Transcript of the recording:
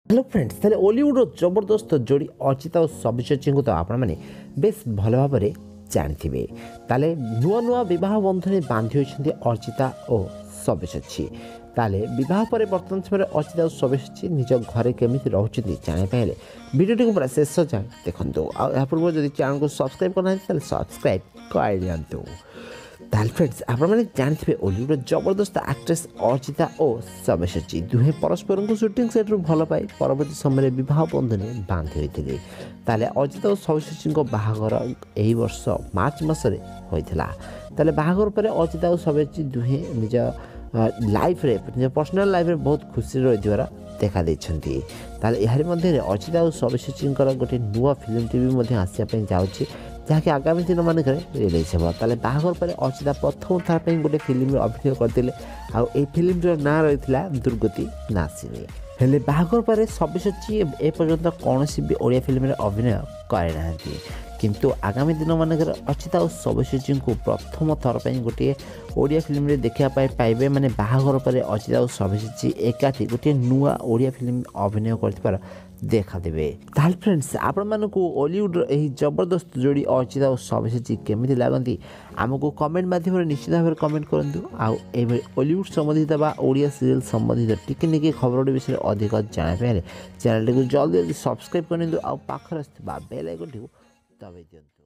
Hello friends ताले Hollywood जबरदस्त जोड़ी अर्चिता और सब्यसाची को तो आपण मैंने बेस भल भाव में जानी ताले नुआ नुआ बह बंधन बांधि होती अर्चिता और सब्यसाची ताले बह पर बर्तमान समय अर्चिता और सब्यसाची निज घरे केमी रोचे जानापी भिडियो को पूरा शेष जाए देखो आ पूर्व जब चैनल को सब्सक्राइब करना सब्सक्राइब कर दिखाँ ताल फ्रेंड्स आपने जानते हॉलीवुड जबरदस्त एक्ट्रेस अर्चिता और सब्यसाची दुहे परस्पर को सुटिंग सेट्रु भल पाई परवर्ती समय बह बंधन बांधि होते ताले अर्चिता और सब्यसाची बाहागर यही वर्ष मार्च मसरे होता ताले बाहागर पर अर्चिता और सब्यसाची दुहे निज लाइफ रे निज पर्सनल लाइफ रे बहुत खुशी रही देखा देछंती ताले यार मध्य अर्चिता और सब्यसाची गोटे नुआ फिल्म टी आसापी जाऊँगी जहाँकि आगामी दिन मानक रिलीज हो ताले बाहागर पर अर्चिता प्रथम थर पर गोटे फिल्म अभिनय करते आई फिल्म ना रही दुर्गति नासिनी हेले बाहागर पर सब्यसाची एपर्यंत कौन भी ओडिया फिल्म अभिनय करना किंतु आगामी दिन मानक अर्चिता और सब्यसाची को प्रथम थर पर गोटे ओडिया फिल्म देखा पाइबे माने बाहागर पर अर्चिता और सब्यसाची एकाठी गोटे नुआ ओडिया फिल्म अभिनय कर देखा देवे ताल फ्रेंड्स आपण मानकु हॉलीवुड यही जबरदस्त जोड़ी अर्चिता और सब्यसाची केमिति लागंती आमको कमेंट माध्यम निश्चित भाव कमेंट करूँ आउ हॉलीवुड संबंधित बा ओडिया सीरियल संबंधित टिके निके खबर विषय अधिक जानापी चैनल को जल्दी जल्दी सब्सक्राइब कर पाखर बेल आइकन दबाई दियंतु।